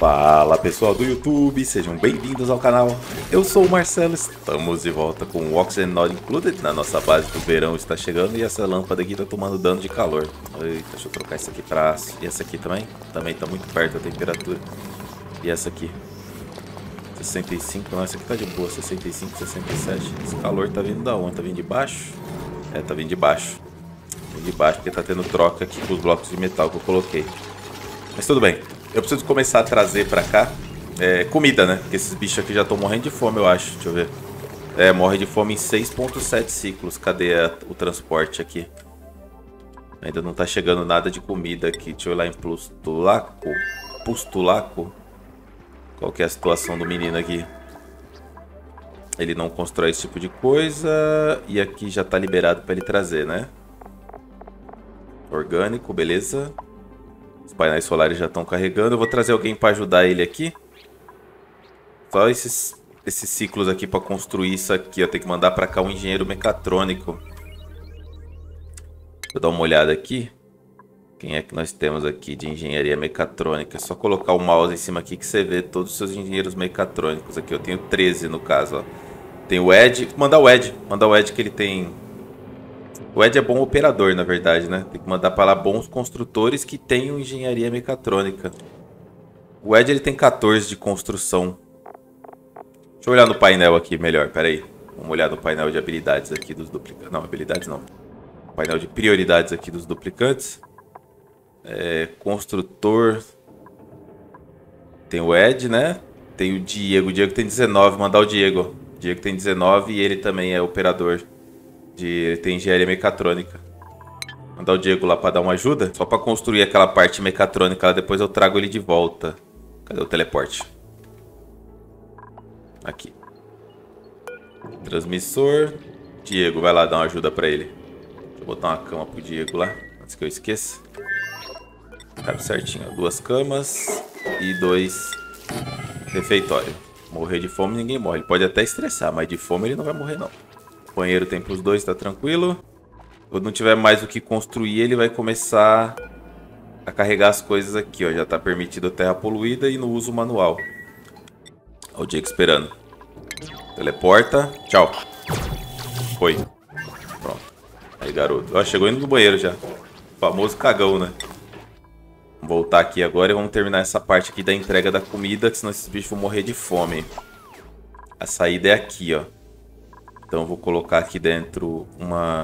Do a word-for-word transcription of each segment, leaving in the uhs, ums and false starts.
Fala pessoal do YouTube, sejam bem-vindos ao canal. Eu sou o Marcelo, estamos de volta com o Oxygen Not Included. Na nossa base do verão está chegando e essa lâmpada aqui está tomando dano de calor. Eita, deixa eu trocar isso aqui para aço. E essa aqui também? Também está muito perto da temperatura. E essa aqui? sessenta e cinco, não, essa aqui tá de boa, sessenta e cinco, sessenta e sete. Esse calor tá vindo da onde? Tá vindo de baixo? É, tá vindo de baixo. Vindo de baixo porque tá tendo troca aqui com os blocos de metal que eu coloquei. Mas tudo bem. Eu preciso começar a trazer pra cá é, comida, né? Porque esses bichos aqui já estão morrendo de fome, eu acho. Deixa eu ver. É, morre de fome em seis ponto sete ciclos. Cadê a, o transporte aqui? Ainda não tá chegando nada de comida aqui. Deixa eu ir lá em Pustulaco. Pustulaco. Qual que é a situação do menino aqui? Ele não constrói esse tipo de coisa. E aqui já tá liberado pra ele trazer, né? Orgânico, beleza. Os painéis solares já estão carregando. Eu vou trazer alguém para ajudar ele aqui. Só esses, esses ciclos aqui para construir isso aqui. Eu tenho que mandar para cá um engenheiro mecatrônico. Deixa eu dar uma olhada aqui. Quem é que nós temos aqui de engenharia mecatrônica? É só colocar o mouse em cima aqui que você vê todos os seus engenheiros mecatrônicos aqui. Eu tenho treze no caso, ó. Tem o Ed. Vou mandar o Ed. Mandar o Ed que ele tem... O Ed é bom operador, na verdade, né? Tem que mandar para lá bons construtores que tenham engenharia mecatrônica. O Ed ele tem quatorze de construção. Deixa eu olhar no painel aqui melhor, pera aí. Vamos olhar no painel de habilidades aqui dos duplicantes. Não, habilidades não. Painel de prioridades aqui dos duplicantes. É, construtor. Tem o Ed, né? Tem o Diego. O Diego tem dezenove. Mandar o Diego. O Diego tem dezenove e ele também é operador. De, ele tem engenharia mecatrônica. Mandar o Diego lá para dar uma ajuda. Só para construir aquela parte mecatrônica lá. Depois eu trago ele de volta. Cadê o teleporte? Aqui. Transmissor. Diego, vai lá dar uma ajuda para ele. Deixa eu botar uma cama pro Diego lá. Antes que eu esqueça. Cabe certinho. Duas camas. E dois refeitórios. Morrer de fome ninguém morre. Ele pode até estressar, mas de fome ele não vai morrer não. Banheiro tem para os dois, tá tranquilo. Quando não tiver mais o que construir, ele vai começar a carregar as coisas aqui, ó. Já tá permitido a terra poluída e no uso manual. Olha o Diego esperando. Teleporta. Tchau. Foi. Pronto. Aí, garoto. Ó, chegou indo no banheiro já. O famoso cagão, né? Vamos voltar aqui agora e vamos terminar essa parte aqui da entrega da comida, que senão esses bichos vão morrer de fome. A saída é aqui, ó. Então eu vou colocar aqui dentro uma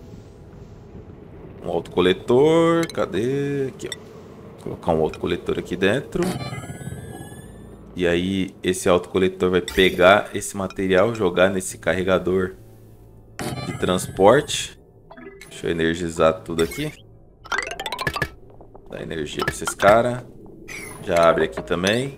um autocoletor. Cadê? Aqui, ó. Vou colocar um autocoletor aqui dentro. E aí esse autocoletor vai pegar esse material, jogar nesse carregador de transporte. Deixa eu energizar tudo aqui. Dá energia para esses caras. Já abre aqui também.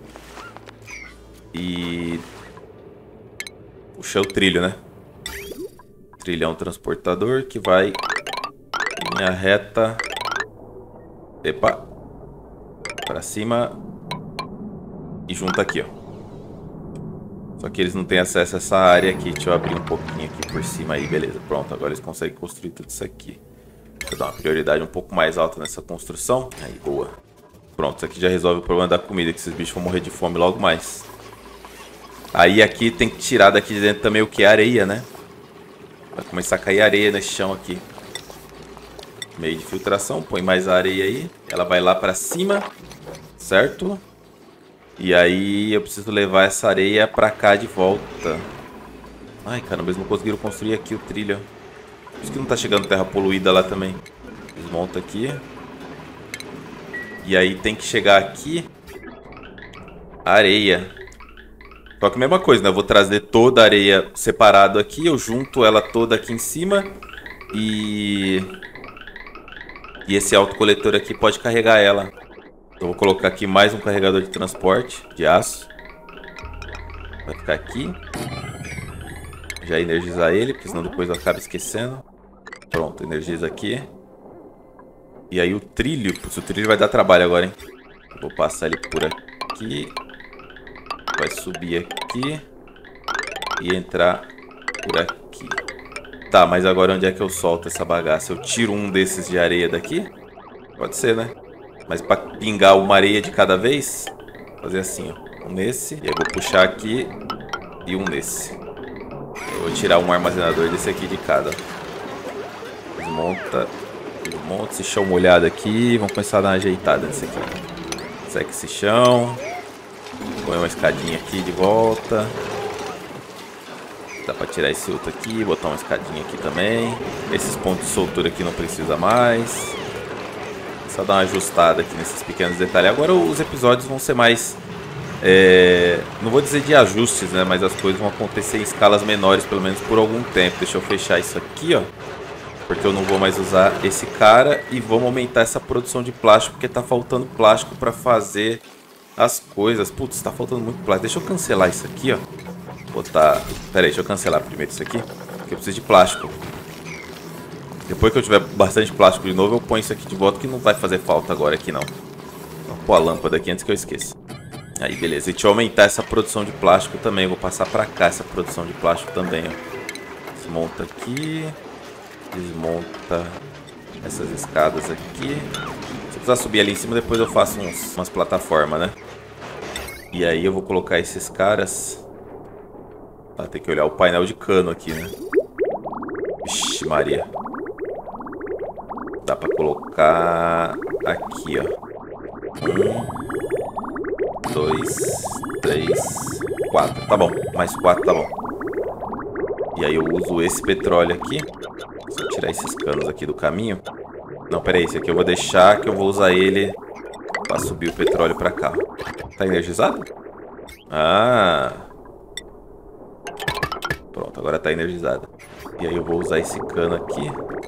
E puxa o trilho, né? Trilhão transportador que vai em linha reta. Epa. Pra cima. E junta aqui, ó. Só que eles não têm acesso a essa área aqui. Deixa eu abrir um pouquinho aqui por cima aí. Beleza, pronto. Agora eles conseguem construir tudo isso aqui. Deixa eu dar uma prioridade um pouco mais alta nessa construção. Aí, boa. Pronto, isso aqui já resolve o problema da comida. Que esses bichos vão morrer de fome logo mais. Aí aqui tem que tirar daqui de dentro também o que é areia, né? Vai começar a cair areia nesse chão aqui. Meio de filtração. Põe mais areia aí. Ela vai lá pra cima. Certo? E aí eu preciso levar essa areia pra cá de volta. Ai, caramba, eles não conseguiram construir aqui o trilho. Por isso que não tá chegando terra poluída lá também. Desmonta aqui. E aí tem que chegar aqui areia. Só que a mesma coisa, né? Eu vou trazer toda a areia separado aqui. Eu junto ela toda aqui em cima. E... E esse autocoletor aqui pode carregar ela. Então eu vou colocar aqui mais um carregador de transporte de aço. Vai ficar aqui. Já energizar ele, porque senão depois eu acabo esquecendo. Pronto, energiza aqui. E aí o trilho... Putz, o trilho vai dar trabalho agora, hein? Vou passar ele por aqui. Vai subir aqui e entrar por aqui. Tá, mas agora onde é que eu solto essa bagaça? Eu tiro um desses de areia daqui? Pode ser, né? Mas pra pingar uma areia de cada vez, fazer assim, ó. Um nesse. E aí vou puxar aqui e um nesse. Eu vou tirar um armazenador desse aqui de cada. Desmonta. Desmonta esse chão molhado aqui. Vamos começar a dar uma ajeitada nesse aqui. Seca esse chão. Põe uma escadinha aqui de volta. Dá pra tirar esse outro aqui. Botar uma escadinha aqui também. Esses pontos de soltura aqui não precisa mais. Só dar uma ajustada aqui nesses pequenos detalhes. Agora os episódios vão ser mais... É, não vou dizer de ajustes, né? Mas as coisas vão acontecer em escalas menores, pelo menos por algum tempo. Deixa eu fechar isso aqui, ó. Porque eu não vou mais usar esse cara. E vamos aumentar essa produção de plástico, porque tá faltando plástico pra fazer as coisas. Putz, tá faltando muito plástico. Deixa eu cancelar isso aqui, ó. Botar... Pera aí, deixa eu cancelar primeiro isso aqui. Porque eu preciso de plástico. Depois que eu tiver bastante plástico de novo, eu ponho isso aqui de volta, que não vai fazer falta agora aqui, não. Vou pôr a lâmpada aqui antes que eu esqueça. Aí, beleza. E deixa eu aumentar essa produção de plástico também. Eu vou passar pra cá essa produção de plástico também, ó. Desmonta aqui. Desmonta essas escadas aqui. Se precisar subir ali em cima, depois eu faço uns, umas plataformas, né? E aí eu vou colocar esses caras... Ah, tem que olhar o painel de cano aqui, né? Vixe, Maria. Dá pra colocar aqui, ó. Um... Dois, três, quatro. Tá bom, mais quatro tá bom. E aí eu uso esse petróleo aqui. Só tirar esses canos aqui do caminho. Não, pera aí, esse aqui eu vou deixar, que eu vou usar ele pra subir o petróleo pra cá. Tá energizado? Ah. Pronto, agora tá energizado. E aí eu vou usar esse cano aqui.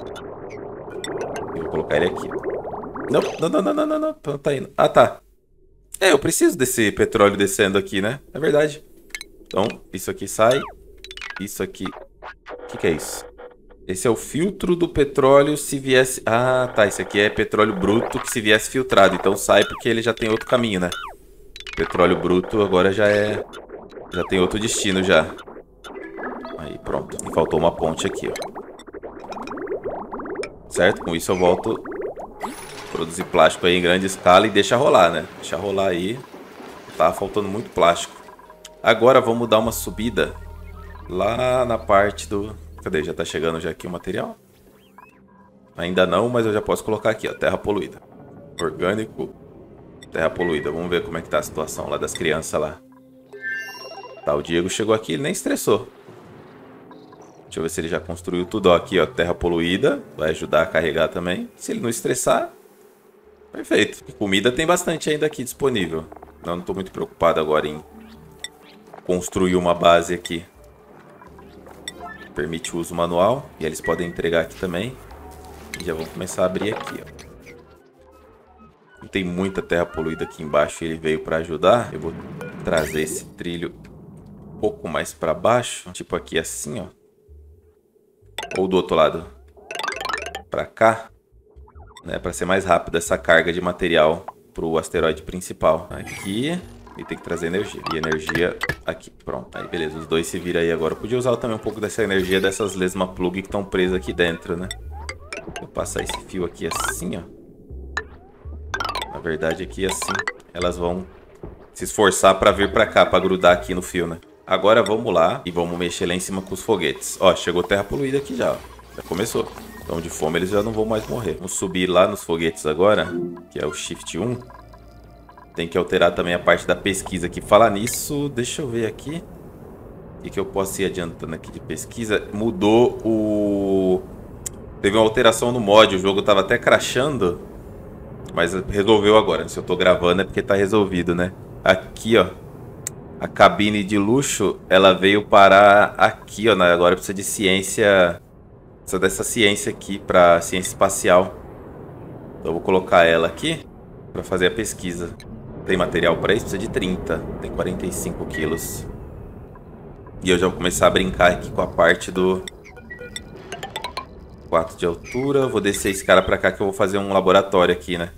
E vou colocar ele aqui. Não, não, não, não, não, não, não. Não tá indo. Ah, tá. É, eu preciso desse petróleo descendo aqui, né? É verdade. Então, isso aqui sai. Isso aqui... O que que é isso? Esse é o filtro do petróleo se viesse... Ah, tá. Esse aqui é petróleo bruto que se viesse filtrado. Então sai porque ele já tem outro caminho, né? Petróleo bruto agora já é... Já tem outro destino já. Aí, pronto. E faltou uma ponte aqui, ó. Certo? Com isso eu volto... Produzir plástico aí em grande escala e deixa rolar, né? Deixa rolar aí. Tá faltando muito plástico. Agora vamos dar uma subida lá na parte do... Cadê? Já tá chegando já aqui o material? Ainda não, mas eu já posso colocar aqui, ó. Terra poluída. Orgânico. Terra poluída. Vamos ver como é que tá a situação lá das crianças lá. Tá, o Diego chegou aqui, ele nem estressou. Deixa eu ver se ele já construiu tudo. Ó, aqui, ó. Terra poluída. Vai ajudar a carregar também. Se ele não estressar... Perfeito. Comida tem bastante ainda aqui disponível. Não, não tô muito preocupado agora em construir uma base aqui. Permite o uso manual. E eles podem entregar aqui também. E já vão começar a abrir aqui, ó. Tem muita terra poluída aqui embaixo e ele veio para ajudar. Eu vou trazer esse trilho um pouco mais para baixo. Tipo aqui assim, ó. Ou do outro lado. Para cá. Né, para ser mais rápido essa carga de material para o asteroide principal. Aqui, e tem que trazer energia. E energia aqui, pronto. Aí beleza, os dois se viram aí agora. Eu podia usar também um pouco dessa energia dessas lesma plug que estão presas aqui dentro, né? Vou passar esse fio aqui assim, ó. Na verdade aqui assim, elas vão se esforçar para vir para cá, para grudar aqui no fio, né? Agora vamos lá e vamos mexer lá em cima com os foguetes. Ó, chegou terra poluída aqui já, ó. Já começou. Então de fome eles já não vão mais morrer. Vamos subir lá nos foguetes agora, que é o Shift um. Tem que alterar também a parte da pesquisa aqui. Falar nisso, deixa eu ver aqui. O que, que eu posso ir adiantando aqui de pesquisa? Mudou o... Teve uma alteração no mod, o jogo tava até crashando. Mas resolveu agora. Se eu tô gravando é porque tá resolvido, né? Aqui, ó. A cabine de luxo, ela veio parar aqui, ó. Agora precisa de ciência... Precisa dessa ciência aqui para ciência espacial. Então eu vou colocar ela aqui para fazer a pesquisa. Tem material para isso? Precisa de trinta. Tem quarenta e cinco quilos. E eu já vou começar a brincar aqui com a parte do... quatro de altura. Vou descer esse cara para cá que eu vou fazer um laboratório aqui, né?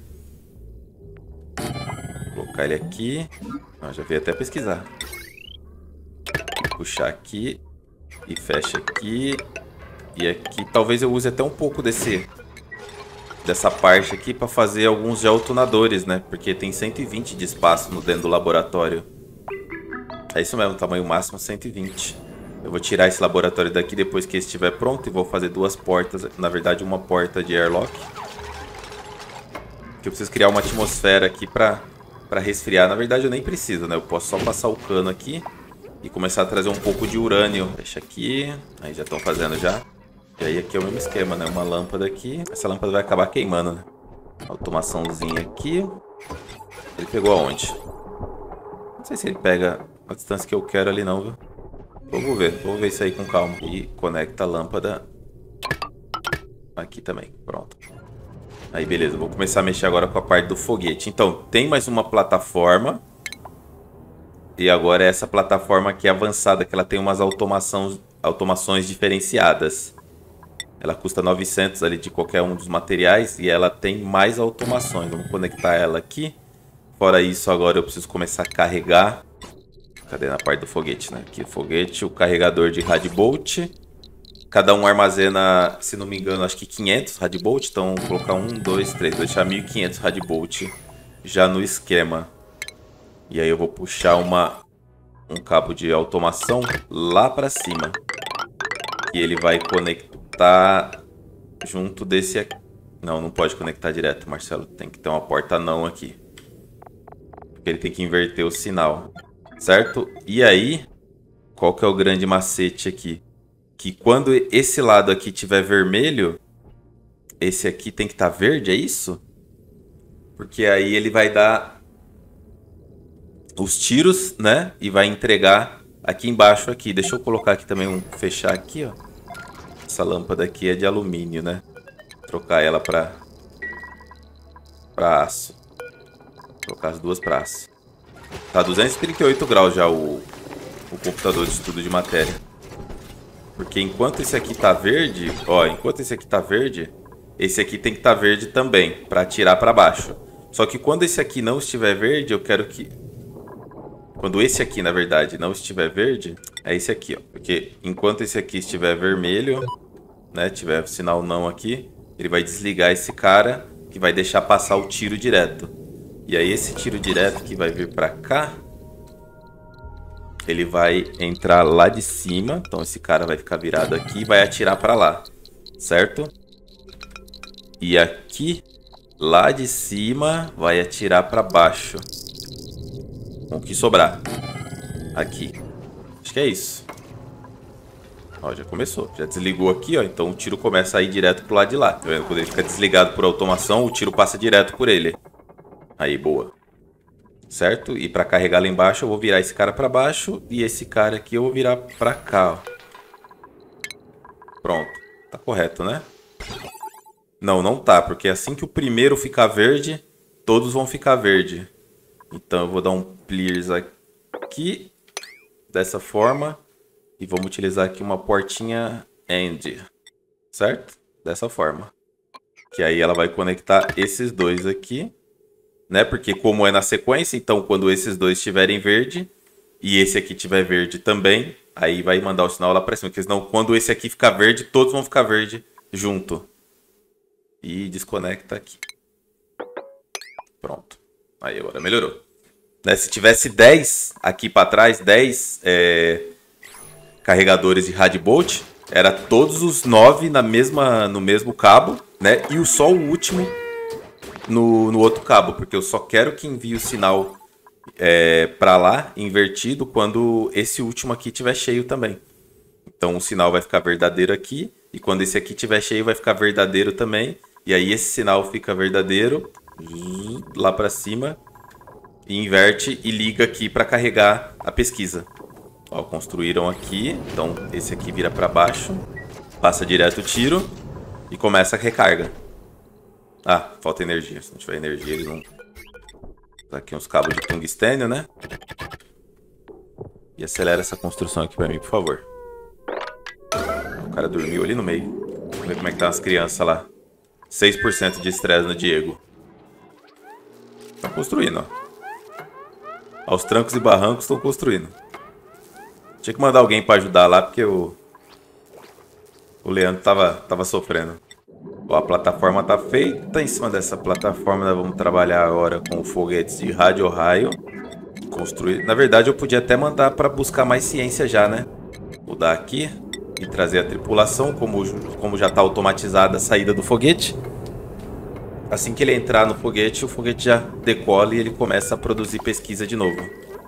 Vou colocar ele aqui. Ah, já veio até pesquisar. Puxar aqui. E fecha aqui. E aqui talvez eu use até um pouco desse dessa parte aqui para fazer alguns geotunadores, né? Porque tem cento e vinte de espaço no dentro do laboratório. É isso mesmo, tamanho máximo cento e vinte. Eu vou tirar esse laboratório daqui depois que estiver pronto e vou fazer duas portas, na verdade uma porta de airlock. Que eu preciso criar uma atmosfera aqui para para resfriar. Na verdade eu nem preciso, né? Eu posso só passar o cano aqui e começar a trazer um pouco de urânio. Fecha aqui, aí já estão fazendo já. E aí aqui é o mesmo esquema, né? Uma lâmpada aqui. Essa lâmpada vai acabar queimando, né? Automaçãozinha aqui. Ele pegou aonde? Não sei se ele pega a distância que eu quero ali não, viu? Vamos ver, vamos ver isso aí com calma. E conecta a lâmpada aqui também, pronto. Aí beleza, vou começar a mexer agora com a parte do foguete. Então, tem mais uma plataforma. E agora é essa plataforma aqui avançada, que ela tem umas automações, automações diferenciadas. Ela custa novecentos ali de qualquer um dos materiais e ela tem mais automações. Vamos conectar ela aqui. Fora isso, agora eu preciso começar a carregar. Cadê na parte do foguete, né? Aqui o foguete, o carregador de Radbolt. Cada um armazena, se não me engano, acho que quinhentos Radbolt. Então, vou colocar um, dois, três. Vou deixar mil e quinhentos Radbolt já no esquema. E aí eu vou puxar uma, um cabo de automação lá para cima. E ele vai conectar junto desse aqui. Não, não pode conectar direto, Marcelo. Tem que ter uma porta não aqui. Porque ele tem que inverter o sinal. Certo? E aí, qual que é o grande macete aqui? Que quando esse lado aqui tiver vermelho, esse aqui tem que estar verde, é isso? Porque aí ele vai dar os tiros, né? E vai entregar aqui embaixo aqui. Deixa eu colocar aqui também um... Fechar aqui, ó. Essa lâmpada aqui é de alumínio, né? Trocar ela para para aço. Trocar as duas para aço. Tá duzentos e trinta e oito graus já o, o computador de estudo de matéria. Porque enquanto esse aqui tá verde, ó, enquanto esse aqui tá verde, esse aqui tem que estar tá verde também, para atirar para baixo. Só que quando esse aqui não estiver verde, eu quero que... Quando esse aqui, na verdade, não estiver verde, é esse aqui, ó. Porque enquanto esse aqui estiver vermelho, né, tiver sinal não aqui, ele vai desligar esse cara, que vai deixar passar o tiro direto. E aí esse tiro direto que vai vir pra cá, ele vai entrar lá de cima. Então esse cara vai ficar virado aqui e vai atirar pra lá, certo? E aqui, lá de cima, vai atirar pra baixo. Com o que sobrar. Aqui. Acho que é isso. Ó, já começou. Já desligou aqui, ó. Então o tiro começa a ir direto pro lado de lá. Tá vendo? Quando ele fica desligado por automação, o tiro passa direto por ele. Aí, boa. Certo? E para carregar lá embaixo, eu vou virar esse cara para baixo. E esse cara aqui eu vou virar para cá, ó. Pronto. Tá correto, né? Não, não tá. Porque assim que o primeiro ficar verde, todos vão ficar verde. Então eu vou dar um clears aqui. Dessa forma. E vamos utilizar aqui uma portinha end. Certo? Dessa forma. Que aí ela vai conectar esses dois aqui. Né? Porque como é na sequência, então quando esses dois estiverem verde e esse aqui tiver verde também, aí vai mandar o sinal lá para cima. Porque senão quando esse aqui ficar verde, todos vão ficar verde junto. E desconecta aqui. Pronto. Aí agora melhorou. Né? Se tivesse dez aqui para trás, dez é, carregadores de Radbolt, era todos os nove na mesma, no mesmo cabo, né? E o só o último No, no outro cabo, porque eu só quero que envie o sinal é, para lá, invertido, quando esse último aqui estiver cheio também. Então o sinal vai ficar verdadeiro aqui, e quando esse aqui estiver cheio vai ficar verdadeiro também. E aí esse sinal fica verdadeiro, lá para cima, e inverte e liga aqui para carregar a pesquisa. Ó, construíram aqui, então esse aqui vira para baixo, passa direto o tiro e começa a recarga. Ah, falta energia. Se não tiver energia, eles não... Tá aqui uns cabos de tungstênio, né? E acelera essa construção aqui pra mim, por favor. O cara dormiu ali no meio. Vamos ver como é que tá as crianças lá. seis por cento de estresse no Diego. Estão construindo, ó. Aos trancos e barrancos estão construindo. Tinha que mandar alguém pra ajudar lá, porque o... O Leandro tava, tava sofrendo. Ó, a plataforma tá feita. Em cima dessa plataforma nós vamos trabalhar agora com foguetes de rádio-raio. Construir. Na verdade eu podia até mandar para buscar mais ciência já, né? Mudar aqui e trazer a tripulação, como, como já está automatizada a saída do foguete. Assim que ele entrar no foguete, o foguete já decola e ele começa a produzir pesquisa de novo.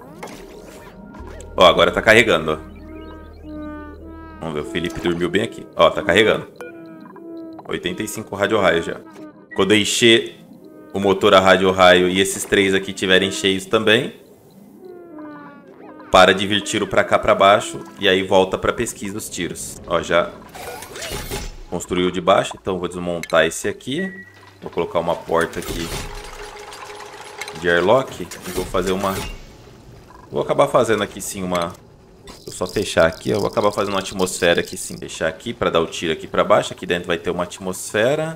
Ó, agora tá carregando, ó. Vamos ver, o Felipe dormiu bem aqui. Ó, tá carregando. oitenta e cinco rádio-raio já. Quando eu encher o motor a rádio-raio e esses três aqui tiverem cheios também, para de vir tiro pra cá pra baixo e aí volta pra pesquisa dos tiros. Ó, já construiu de baixo, então vou desmontar esse aqui. Vou colocar uma porta aqui de airlock e vou fazer uma... Vou acabar fazendo aqui sim uma... Vou só fechar aqui, eu vou acabar fazendo uma atmosfera aqui sim. Fechar aqui para dar o tiro aqui para baixo. Aqui dentro vai ter uma atmosfera.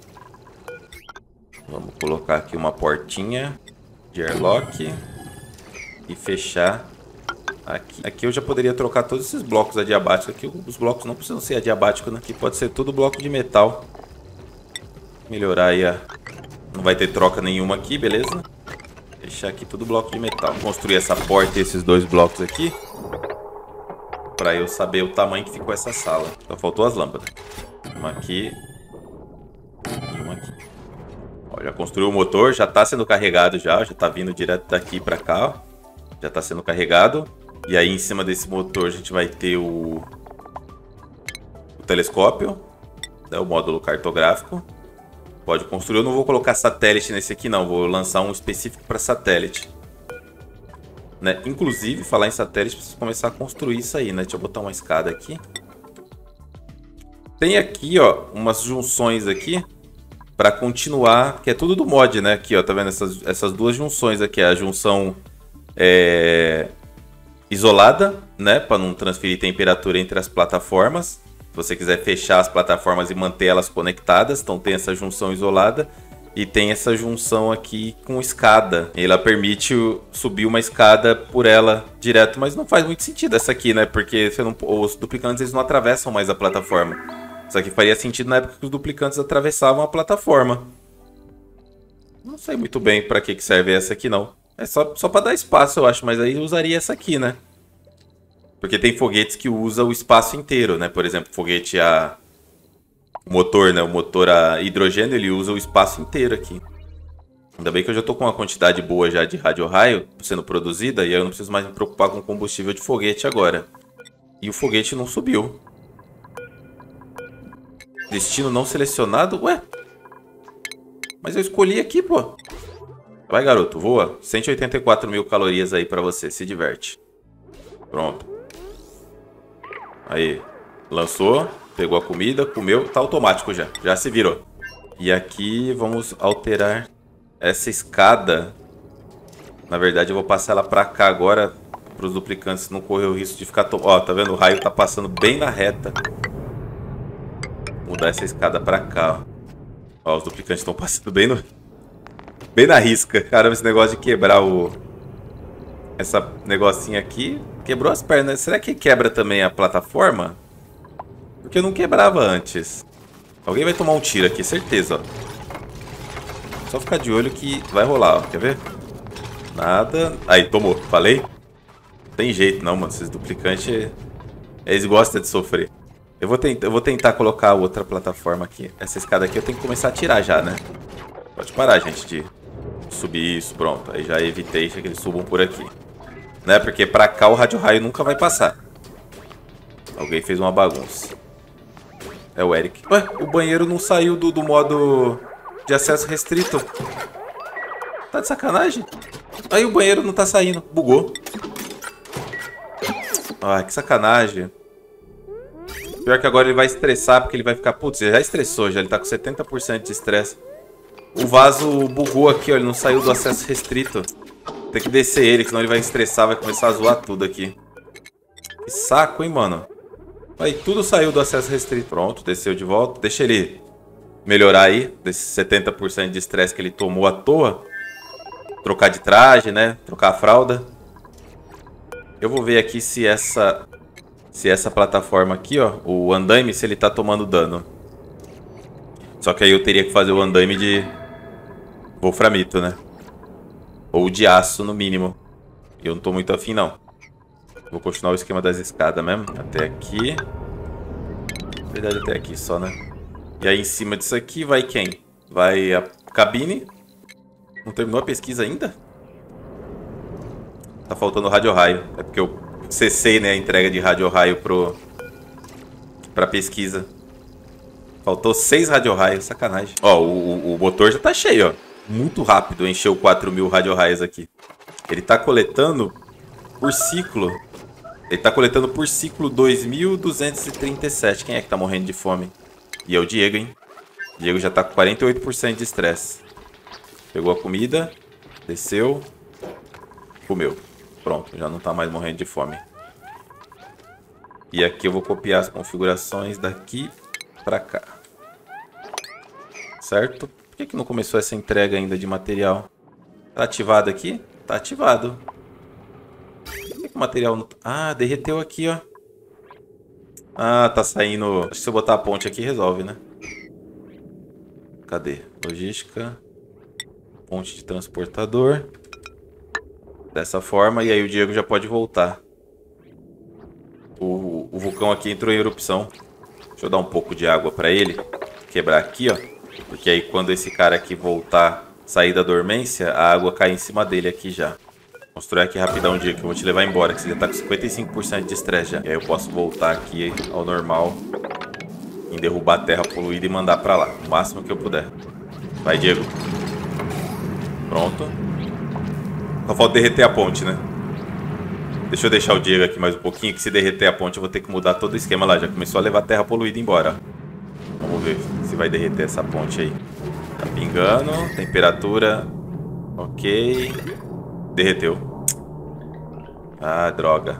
Vamos colocar aqui uma portinha de airlock. E fechar aqui. Aqui eu já poderia trocar todos esses blocos adiabáticos. Aqui os blocos não precisam ser adiabáticos, né? Aqui pode ser tudo bloco de metal. Melhorar aí a... Não vai ter troca nenhuma aqui, beleza? Deixar aqui tudo bloco de metal. Construir essa porta e esses dois blocos aqui. Pra eu saber o tamanho que ficou essa sala. Só faltou as lâmpadas. Uma aqui. E uma aqui. Ó, já construiu o motor. Já tá sendo carregado já. Já tá vindo direto daqui pra cá. Ó. Já tá sendo carregado. E aí em cima desse motor a gente vai ter o... O telescópio. Né, o módulo cartográfico. Pode construir. Eu não vou colocar satélite nesse aqui não. Vou lançar um específico para satélite. Né? Inclusive, falar em satélite, preciso começar a construir isso aí, né? Deixa eu botar uma escada aqui. Tem aqui, ó, umas junções aqui para continuar, que é tudo do mod, né? Aqui, ó, tá vendo essas, essas duas junções aqui, a junção é, isolada, né? Para não transferir temperatura entre as plataformas. Se você quiser fechar as plataformas e manter elas conectadas, então tem essa junção isolada e tem essa junção aqui com escada. Ela permite subir uma escada por ela direto, mas não faz muito sentido essa aqui, né? Porque você não, os duplicantes eles não atravessam mais a plataforma. Isso aqui faria sentido na época que os duplicantes atravessavam a plataforma. Não sei muito bem para que que serve essa aqui não. É só, só para dar espaço, eu acho, mas aí eu usaria essa aqui, né? Porque tem foguetes que usam o espaço inteiro, né? Por exemplo, foguete a... O motor, né? O motor a hidrogênio, ele usa o espaço inteiro aqui. Ainda bem que eu já tô com uma quantidade boa já de rádio-raio sendo produzida. E aí eu não preciso mais me preocupar com combustível de foguete agora. E o foguete não subiu. Destino não selecionado? Ué? Mas eu escolhi aqui, pô. Vai, garoto, voa. cento e oitenta e quatro mil calorias aí pra você. Se diverte. Pronto. Aí, lançou, pegou a comida, comeu, tá automático já, já se virou. E aqui vamos alterar essa escada. Na verdade eu vou passar ela pra cá agora, para os duplicantes não correr o risco de ficar... To... Ó, tá vendo? O raio tá passando bem na reta. Vou mudar essa escada pra cá, ó. Ó, os duplicantes estão passando bem no... Bem na risca. Caramba, esse negócio de quebrar o... Essa negocinho aqui... Quebrou as pernas. Será que quebra também a plataforma? Porque eu não quebrava antes. Alguém vai tomar um tiro aqui, certeza, ó. Só ficar de olho que vai rolar, ó. Quer ver? Nada. Aí, tomou. Falei? Não tem jeito não, mano. Esses duplicantes... Eles gostam de sofrer. Eu vou, tent... eu vou tentar colocar outra plataforma aqui. Essa escada aqui eu tenho que começar a tirar já, né? Pode parar, gente, de subir isso. Pronto. Aí já evitei que eles subam por aqui. Né? Porque pra cá o rádio-raio nunca vai passar. Alguém fez uma bagunça. É o Eric. Ué, o banheiro não saiu do, do modo de acesso restrito. Tá de sacanagem? Aí o banheiro não tá saindo. Bugou. Ah, que sacanagem. Pior que agora ele vai estressar porque ele vai ficar... Putz, ele já estressou já. Ele tá com setenta por cento de estresse. O vaso bugou aqui, ó. Ele não saiu do acesso restrito. Tem que descer ele, senão ele vai estressar, vai começar a zoar tudo aqui. Que saco, hein, mano? Aí, tudo saiu do acesso restrito. Pronto, desceu de volta. Deixa ele melhorar aí, desse setenta por cento de estresse que ele tomou à toa. Trocar de traje, né? Trocar a fralda. Eu vou ver aqui se essa... Se essa plataforma aqui, ó, o andaime, se ele tá tomando dano. Só que aí eu teria que fazer o andaime de wolframito, né? Ou de aço, no mínimo. E eu não tô muito afim, não. Vou continuar o esquema das escadas mesmo. Até aqui. Na verdade, até aqui só, né? E aí, em cima disso aqui, vai quem? Vai a cabine. Não terminou a pesquisa ainda? Tá faltando radio-raio. É porque eu cessei, né, a entrega de radio-raio pro... pra pesquisa. Faltou seis radio-raios. Sacanagem. Ó, o, o motor já tá cheio, ó. Muito rápido encheu quatro mil radio-raios aqui. Ele tá coletando por ciclo. Ele tá coletando por ciclo dois mil duzentos e trinta e sete. Quem é que tá morrendo de fome? E é o Diego, hein? O Diego já tá com quarenta e oito por cento de estresse. Pegou a comida. Desceu. Comeu. Pronto, já não tá mais morrendo de fome. E aqui eu vou copiar as configurações daqui pra cá. Certo? Por que que não começou essa entrega ainda de material? Tá ativado aqui? Tá ativado. Por que que o material não... Ah, derreteu aqui, ó. Ah, tá saindo... Acho que se eu botar a ponte aqui resolve, né? Cadê? Logística. Ponte de transportador. Dessa forma, e aí o Diego já pode voltar. O, o vulcão aqui entrou em erupção. Deixa eu dar um pouco de água pra ele. Quebrar aqui, ó. Porque aí quando esse cara aqui voltar, sair da dormência, a água cai em cima dele aqui já. Mostrar aqui rapidão, Diego, que eu vou te levar embora, que você já tá com cinquenta e cinco por cento de estresse já. E aí eu posso voltar aqui ao normal, em derrubar a terra poluída e mandar pra lá, o máximo que eu puder. Vai, Diego. Pronto. Só falta derreter a ponte, né? Deixa eu deixar o Diego aqui mais um pouquinho, que se derreter a ponte eu vou ter que mudar todo o esquema lá. Já começou a levar a terra poluída embora. Vamos ver se vai derreter essa ponte aí. Tá pingando. Temperatura. Ok. Derreteu. Ah, droga.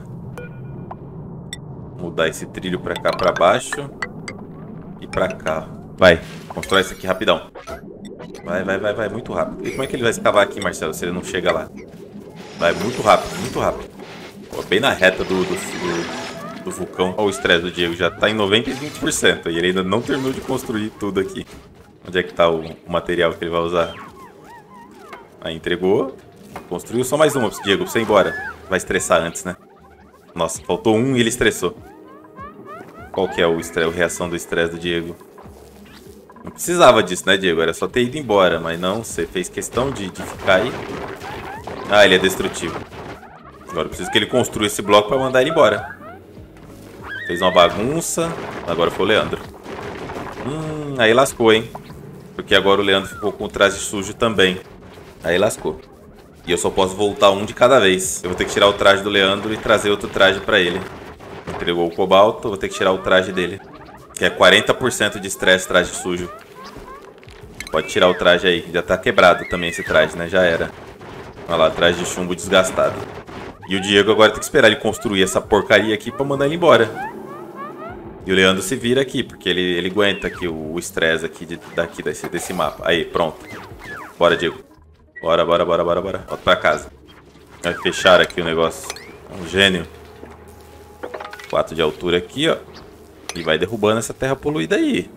Vou mudar esse trilho pra cá, pra baixo. E pra cá. Vai. Constrói isso aqui rapidão. Vai, vai, vai, vai. Muito rápido. E como é que ele vai escavar aqui, Marcelo, se ele não chega lá? Vai muito rápido, muito rápido. Pô, bem na reta do, do, do, do vulcão. Olha o estresse do Diego. Já tá em noventa e cinco por cento. E ele ainda não terminou de construir tudo aqui. Onde é que tá o, o material que ele vai usar? Aí entregou. Construiu só mais uma, Diego, pra você ir embora. Vai estressar antes, né? Nossa, faltou um e ele estressou. Qual que é o estresse, a reação do estresse do Diego? Não precisava disso, né, Diego? Era só ter ido embora, mas não, você fez questão de, de ficar aí. Ah, ele é destrutivo. Agora eu preciso que ele construa esse bloco pra mandar ele embora. Fez uma bagunça. Agora foi o Leandro. Hum, aí lascou, hein? Porque agora o Leandro ficou com o traje sujo também. Aí lascou. E eu só posso voltar um de cada vez. Eu vou ter que tirar o traje do Leandro e trazer outro traje pra ele. Entregou o cobalto, vou ter que tirar o traje dele. Que é quarenta por cento de estresse, traje sujo. Pode tirar o traje aí. Já tá quebrado também esse traje, né? Já era. Olha lá, traje de chumbo desgastado. E o Diego agora tem que esperar ele construir essa porcaria aqui pra mandar ele embora. E o Leandro se vira aqui, porque ele, ele aguenta aqui o estresse aqui de, daqui, desse, desse mapa. Aí, pronto. Bora, Diego. Bora, bora, bora, bora, bora. Volta pra casa. Vai fechar aqui o negócio. É um gênio. quatro de altura aqui, ó. E vai derrubando essa terra poluída aí.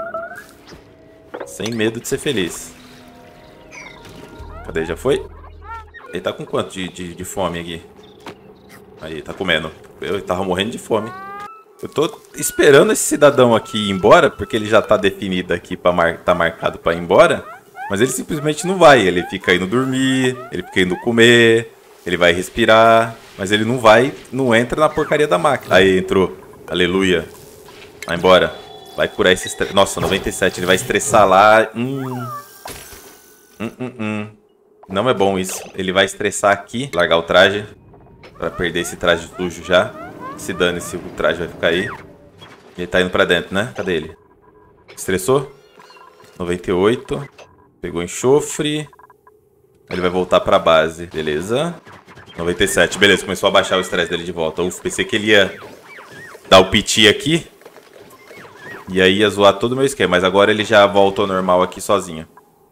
Sem medo de ser feliz. Cadê? Já foi? Ele tá com quanto de, de, de fome aqui? Aí, tá comendo. Eu tava morrendo de fome. Eu tô esperando esse cidadão aqui ir embora, porque ele já tá definido aqui, pra mar... tá marcado pra ir embora. Mas ele simplesmente não vai. Ele fica indo dormir, ele fica indo comer, ele vai respirar. Mas ele não vai, não entra na porcaria da máquina. Aí, entrou. Aleluia. Vai embora. Vai curar esse estresse. Nossa, noventa e sete. Ele vai estressar lá. Hum. Hum, hum, hum. Não é bom isso. Ele vai estressar aqui. Largar o traje. Pra perder esse traje sujo já. Se dane se o traje vai ficar aí. Ele tá indo pra dentro, né? Cadê ele? Estressou? noventa e oito. Pegou enxofre. Ele vai voltar pra base. Beleza. noventa e sete. Beleza, começou a baixar o estresse dele de volta. Uf, pensei que ele ia dar o piti aqui. E aí ia zoar todo o meu esquema. Mas agora ele já volta ao normal aqui sozinho.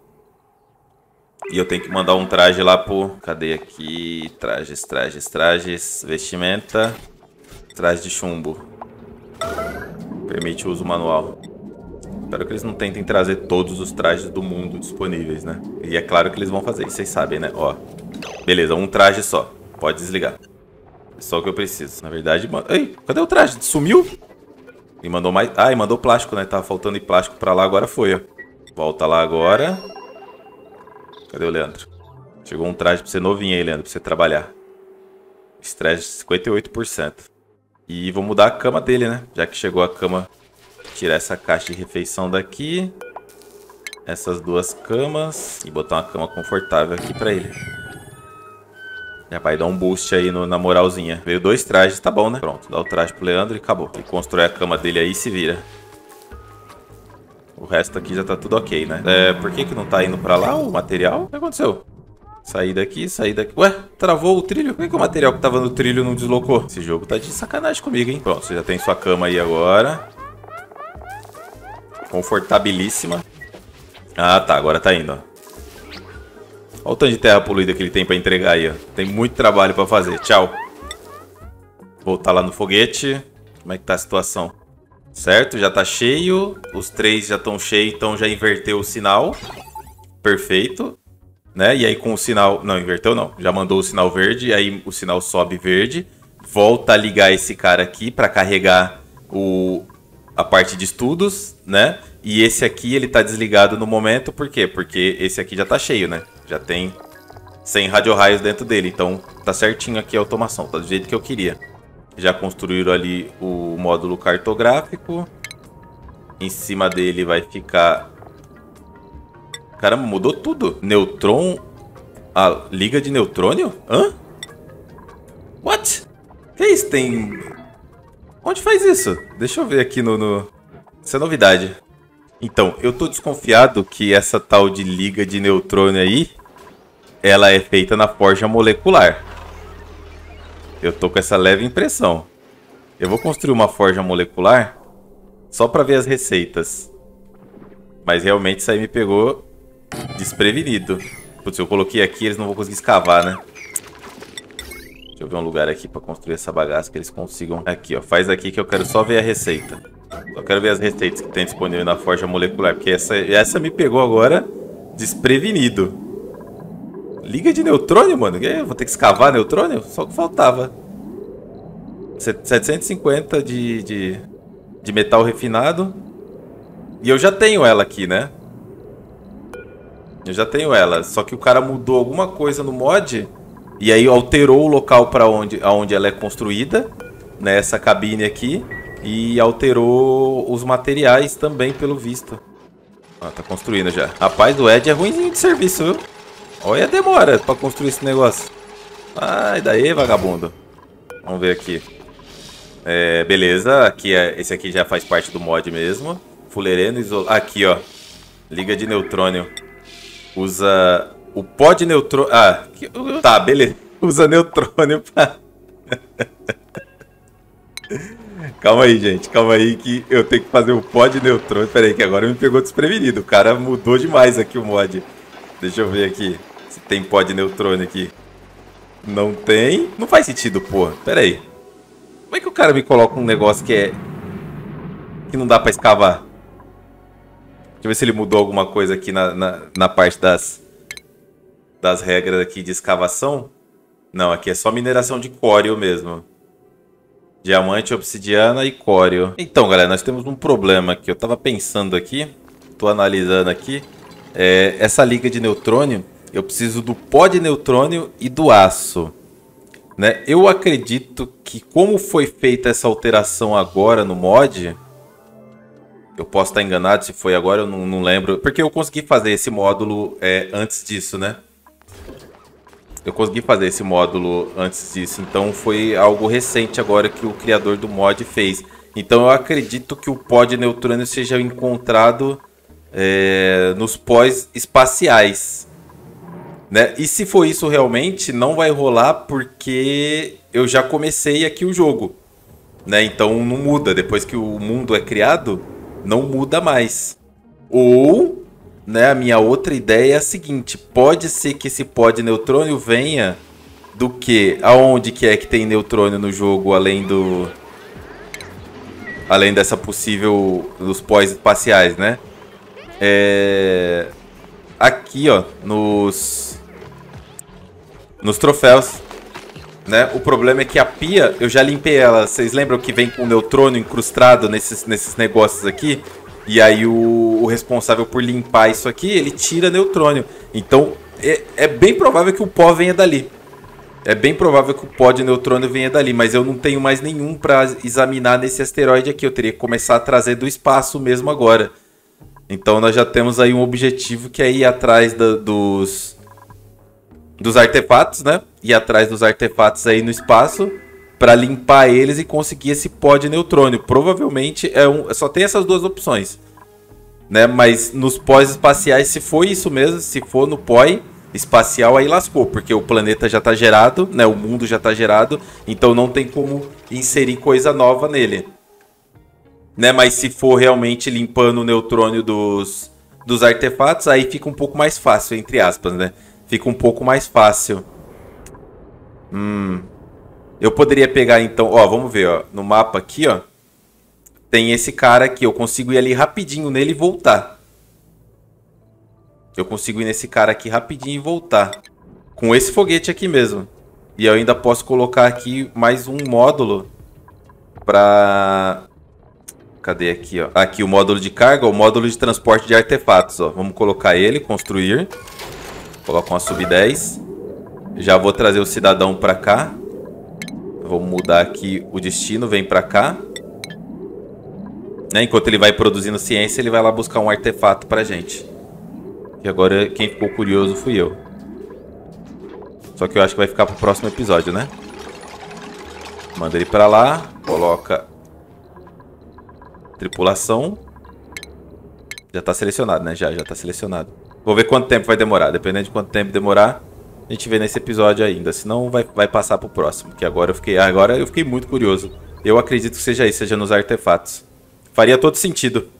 E eu tenho que mandar um traje lá pro... Cadê aqui? Trajes, trajes, trajes. Vestimenta. Traje de chumbo. Permite o uso manual. Espero que eles não tentem trazer todos os trajes do mundo disponíveis, né? E é claro que eles vão fazer isso, vocês sabem, né? Ó, beleza, um traje só. Pode desligar. É só o que eu preciso. Na verdade, mano... Ei, cadê o traje? Sumiu? E mandou mais... Ah, e mandou plástico, né? Tava faltando plástico pra lá, agora foi, ó. Volta lá agora. Cadê o Leandro? Chegou um traje pra você novinho aí, Leandro, pra você trabalhar. Estresse cinquenta e oito por cento. E vou mudar a cama dele, né? Já que chegou a cama... Tirar essa caixa de refeição daqui. Essas duas camas. E botar uma cama confortável aqui pra ele. Já vai dar um boost aí no, na moralzinha. Veio dois trajes, tá bom, né? Pronto, dá o traje pro Leandro e acabou. Ele constrói a cama dele aí e se vira. O resto aqui já tá tudo ok, né? É, por que que não tá indo pra lá o material? O que aconteceu? Sair daqui, sair daqui. Ué, travou o trilho? Por que que o material que tava no trilho não deslocou? Esse jogo tá de sacanagem comigo, hein? Pronto, você já tem sua cama aí agora. Confortabilíssima. Ah, tá. Agora tá indo, ó. Olha o tanto de terra poluída que ele tem pra entregar aí, ó. Tem muito trabalho pra fazer. Tchau. Voltar lá no foguete. Como é que tá a situação? Certo, já tá cheio. Os três já estão cheios, então já inverteu o sinal. Perfeito. Né? E aí com o sinal... Não, inverteu não. Já mandou o sinal verde, aí o sinal sobe verde. Volta a ligar esse cara aqui pra carregar o... a parte de estudos, né? E esse aqui, ele tá desligado no momento, por quê? Porque esse aqui já tá cheio, né? Já tem cem radio-raios dentro dele, então tá certinho aqui a automação, tá do jeito que eu queria. Já construíram ali o módulo cartográfico. Em cima dele vai ficar... Caramba, mudou tudo. Neutron... A liga de neutrônio? Hã? What? Que isso? Tem... Onde faz isso? Deixa eu ver aqui no, no... Isso é novidade. Então, eu tô desconfiado que essa tal de liga de neutrônio aí, ela é feita na forja molecular. Eu tô com essa leve impressão. Eu vou construir uma forja molecular só pra ver as receitas. Mas realmente isso aí me pegou desprevenido. Putz, eu coloquei aqui, eles não vão conseguir escavar, né? Deixa eu ver um lugar aqui pra construir essa bagaça que eles consigam. Aqui, ó. Faz aqui que eu quero só ver a receita. Só quero ver as receitas que tem disponível na forja molecular. Porque essa, essa me pegou agora desprevenido. Liga de neutrônio, mano? Eu vou ter que escavar neutrônio? Só que faltava. setecentos e cinquenta de, de, de metal refinado. E eu já tenho ela aqui, né? Eu já tenho ela. Só que o cara mudou alguma coisa no mod... E aí alterou o local para onde, onde ela é construída, nessa cabine aqui, e alterou os materiais também, pelo visto. Ah, tá construindo já. Rapaz, o Ed é ruimzinho de serviço, viu? Olha a demora para construir esse negócio. Ai, daí, vagabundo. Vamos ver aqui. É, beleza, aqui é, esse aqui já faz parte do mod mesmo. Fulereno isolado. Aqui, ó. Liga de neutrônio. Usa... O pó de neutrônio... Ah, tá, beleza. Usa neutrônio pra... Calma aí, gente. Calma aí que eu tenho que fazer o pó de neutrônio. Pera aí, que agora me pegou desprevenido. O cara mudou demais aqui o mod. Deixa eu ver aqui se tem pó de neutrônio aqui. Não tem. Não faz sentido, pô. Pera aí. Como é que o cara me coloca um negócio que é... que não dá pra escavar? Deixa eu ver se ele mudou alguma coisa aqui na, na, na parte das... das regras aqui de escavação. Não, aqui é só mineração de córeo mesmo. Diamante, obsidiana e córeo. Então, galera, nós temos um problema aqui. Eu tava pensando aqui, tô analisando aqui. É, essa liga de neutrônio, eu preciso do pó de neutrônio e do aço, né? Eu acredito que como foi feita essa alteração agora no mod... Eu posso estar enganado se foi agora, eu não, não lembro. Porque eu consegui fazer esse módulo é, antes disso, né? Eu consegui fazer esse módulo antes disso, então foi algo recente agora que o criador do mod fez. Então eu acredito que o pó de neutrônio seja encontrado é, nos pós espaciais, né? E se for isso realmente, não vai rolar porque eu já comecei aqui o jogo, né? Então não muda, depois que o mundo é criado, não muda mais. Ou... né, a minha outra ideia é a seguinte, pode ser que esse pó de neutrônio venha do que? Aonde que é que tem neutrônio no jogo, além do... Além dessa possível dos pós-espaciais, né? É... Aqui, ó, nos... Nos troféus, né? O problema é que a pia, eu já limpei ela. Vocês lembram que vem com o neutrônio incrustado nesses, nesses negócios aqui? E aí o, o responsável por limpar isso aqui, ele tira neutrônio. Então, é, é bem provável que o pó venha dali. É bem provável que o pó de neutrônio venha dali, mas eu não tenho mais nenhum para examinar nesse asteroide aqui. Eu teria que começar a trazer do espaço mesmo agora. Então nós já temos aí um objetivo que é ir atrás da, dos, dos artefatos, né? Ir atrás dos artefatos aí no espaço para limpar eles e conseguir esse pó de neutrônio. Provavelmente é um, só tem essas duas opções, né? Mas nos pós espaciais, se for isso mesmo, se for no pó espacial, aí lascou, porque o planeta já está gerado, né? O mundo já está gerado, então não tem como inserir coisa nova nele, né? Mas se for realmente limpando o neutrônio dos, dos artefatos, aí fica um pouco mais fácil, entre aspas, né? Fica um pouco mais fácil. Hum... Eu poderia pegar então, ó, vamos ver, ó, no mapa aqui, ó, tem esse cara aqui, eu consigo ir ali rapidinho nele e voltar. Eu consigo ir nesse cara aqui rapidinho e voltar. Com esse foguete aqui mesmo. E eu ainda posso colocar aqui mais um módulo pra... Cadê aqui, ó? Aqui o módulo de carga, o módulo de transporte de artefatos, ó. Vamos colocar ele, construir. Coloca uma sub dez. Já vou trazer o cidadão pra cá. Vamos mudar aqui o destino, vem pra cá. Né? Enquanto ele vai produzindo ciência, ele vai lá buscar um artefato pra gente. E agora quem ficou curioso fui eu. Só que eu acho que vai ficar pro próximo episódio, né? Manda ele pra lá, coloca tripulação. Já tá selecionado, né? Já, já tá selecionado. Vou ver quanto tempo vai demorar. Dependendo de quanto tempo demorar, a gente vê nesse episódio ainda. Senão vai, vai passar pro próximo. Que agora eu fiquei. Agora eu fiquei muito curioso. Eu acredito que seja isso, seja nos artefatos. Faria todo sentido.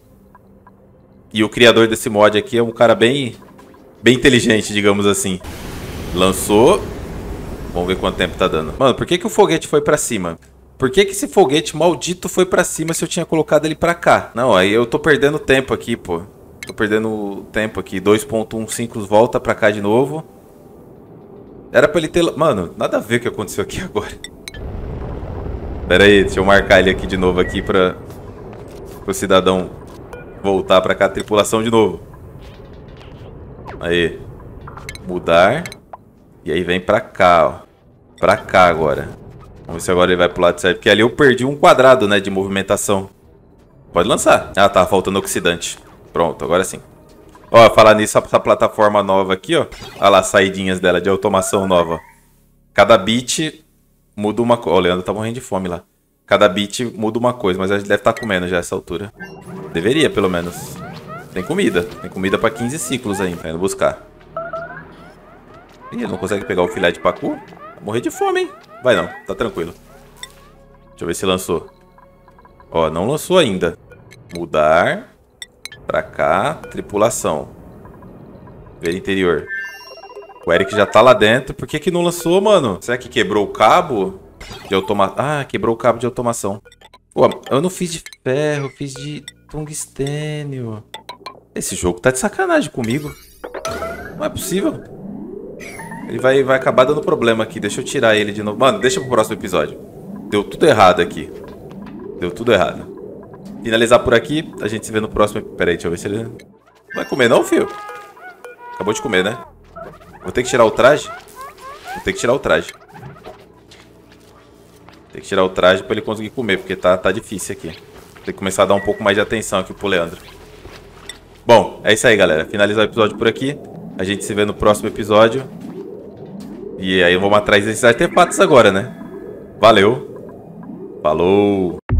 E o criador desse mod aqui é um cara bem. Bem inteligente, digamos assim. Lançou. Vamos ver quanto tempo tá dando. Mano, por que que o foguete foi pra cima? Por que que esse foguete maldito foi pra cima se eu tinha colocado ele pra cá? Não, aí eu tô perdendo tempo aqui, pô. Tô perdendo tempo aqui. dois ponto um cinco volta pra cá de novo. Era pra ele ter... Mano, nada a ver o que aconteceu aqui agora. Pera aí, deixa eu marcar ele aqui de novo aqui pra... Pro cidadão voltar pra cá. Tripulação de novo. Aí. Mudar. E aí vem pra cá, ó. Pra cá agora. Vamos ver se agora ele vai pro lado certo. Porque ali eu perdi um quadrado, né, de movimentação. Pode lançar. Ah, tá faltando oxidante. Pronto, agora sim. Ó, falar nisso, essa plataforma nova aqui, ó. Olha lá as saidinhas dela de automação nova. Cada bit muda uma coisa. Ó, o Leandro tá morrendo de fome lá. Cada bit muda uma coisa, mas a gente deve estar comendo já essa altura. Deveria, pelo menos. Tem comida. Tem comida pra quinze ciclos ainda. Tá indo buscar. Ih, não consegue pegar o filé de pacu? Vai morrer de fome, hein? Vai não, tá tranquilo. Deixa eu ver se lançou. Ó, não lançou ainda. Mudar. Pra cá, tripulação. Ver interior. O Eric já tá lá dentro. Por que que não lançou, mano? Será que quebrou o cabo de automação? Ah, quebrou o cabo de automação. Pô, eu não fiz de ferro, eu fiz de tungstênio. Esse jogo tá de sacanagem comigo. Não é possível. Ele vai, vai acabar dando problema aqui. Deixa eu tirar ele de novo. Mano, deixa pro próximo episódio. Deu tudo errado aqui. Deu tudo errado. Finalizar por aqui, a gente se vê no próximo. Pera aí, deixa eu ver se ele... Não vai comer não, filho? Acabou de comer, né? Vou ter que tirar o traje? Vou ter que tirar o traje. Tem que tirar o traje pra ele conseguir comer, porque tá, tá difícil aqui. Tem que começar a dar um pouco mais de atenção aqui pro Leandro. Bom, é isso aí, galera. Finalizar o episódio por aqui. A gente se vê no próximo episódio. E aí vamos atrás desses artefatos agora, né? Valeu. Falou.